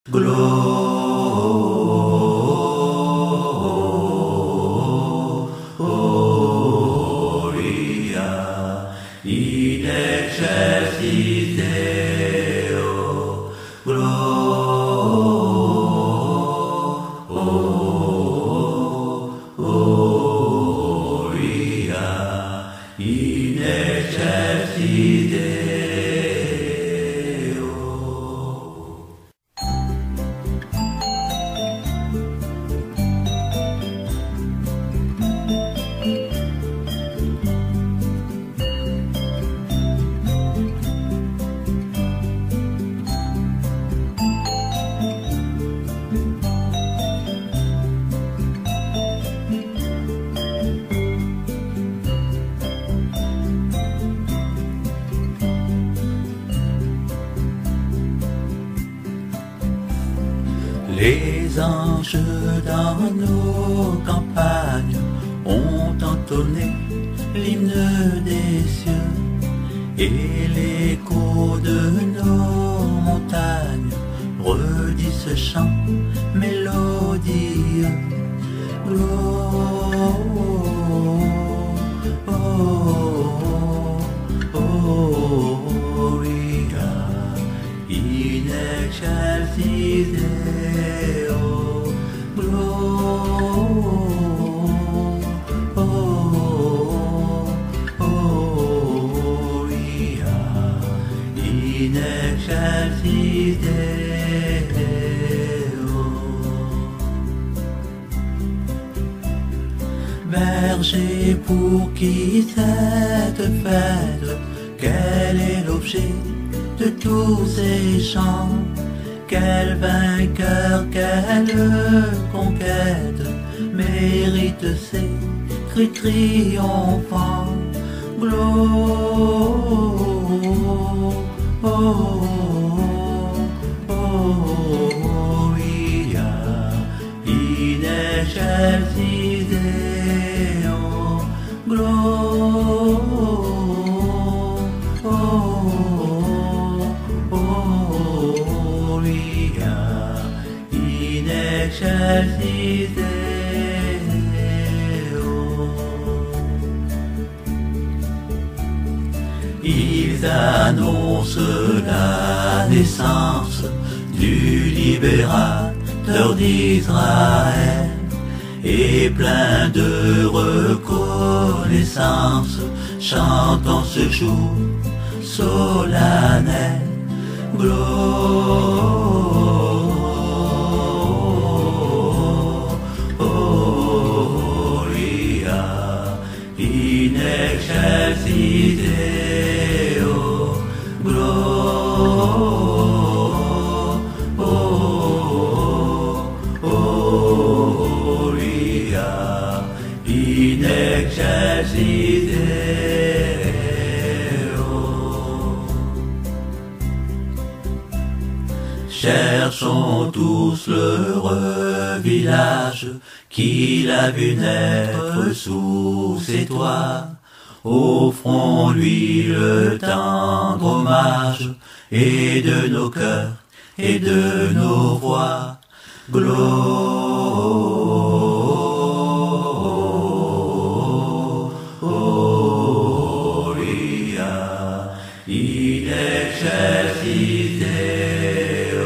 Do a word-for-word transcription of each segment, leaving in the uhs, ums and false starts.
Gloria in excelsis Deo. Gloria in excelsis Deo. Les anges dans nos campagnes ont entonné l'hymne des cieux, et l'écho de nos montagnes redit ce chant mélodieux. Gloria in excelsis Deo. Gloria in excelsis Deo. Berger, pour qui cette fête, quel est l'objet de tous ces chants? Quel vainqueur, quelle conquête mérite ces cris triomphants? Gloria in excelsis Deo. Gloria in excelsis Deo. Ils annoncent la naissance du libérateur d'Israël, et plein de reconnaissance, chantant ce jour solennel. Gloria in excelsis Deo. Gloria in excelsis Deo. Cherchons tous l'heureux village qu'il a vu naître sous ses toits. Offrons-lui le tendre hommage, et de nos cœurs et de nos voix. Gloria in excelsis Deo.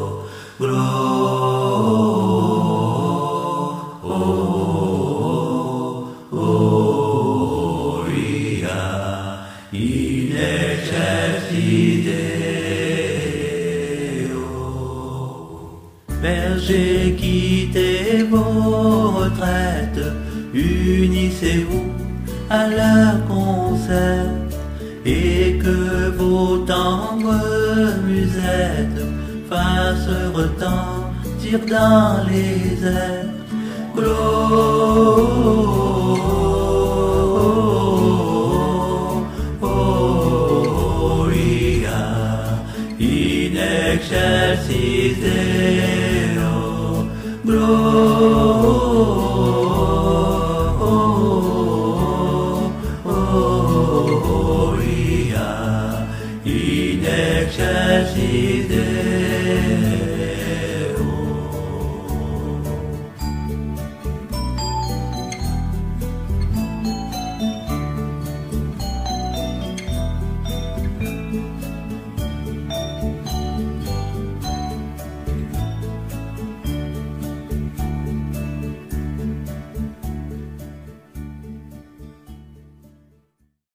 Gloria in excelsis Deo. Bergers, quittez vos retraites, unissez-vous à leur concert, et que vos tendres musettes fassent retentir dans les airs. Gloria in excelsis Deo. Gloria